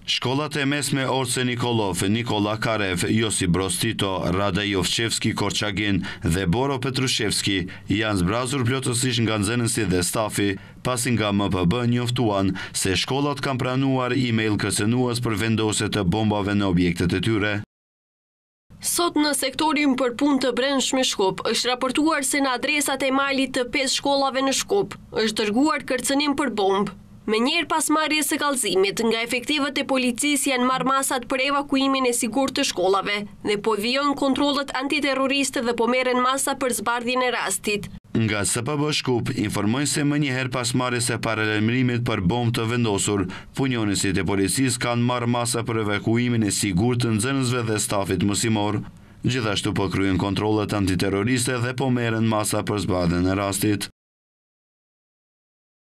Shkollat e mesme Orce Nikolov, Nikola Karev, Josip Broz Tito, Rada Jovčevski, Korçagin dhe Boro Petrushevski janë zbrazur plotësisht nga nxënësi dhe stafi, pasi nga MPB njoftuan se shkollat kanë pranuar email kërcënues për vendosje të bombave në objektet e tyre. Sot në sektorin për punë të brendshme Shkup është raportuar se në adresat e emalit të 5 shkollave në Shkup është dërguar kërcënim për bombë. Me njerë pas marrjes së kallëzimit, nga efektivët e policisë janë marrë masat për evakuimin e sigurt të shkollave dhe po vijojnë kontrollet antiterroriste dhe po merren masa për zbardhjen e rastit. Nga SPB Shkup informojnë se më njëherë pas marrjes së paralajmërimit për bombë të vendosur, punonësit e policisë kanë marrë masa për evakuimin e sigurt të nxënësve dhe stafit mësimor. Gjithashtu po kryen kontrollet antiterroriste dhe po merren masa për zbardhjen e rastit.